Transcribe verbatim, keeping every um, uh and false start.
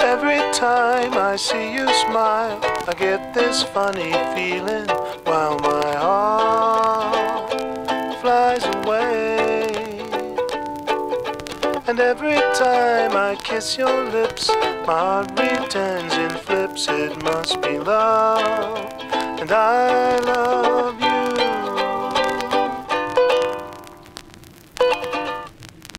Every time I see you smile, I get this funny feeling while my heart flies away. And every time I kiss your lips, my heart returns and flips. It must be love, and I love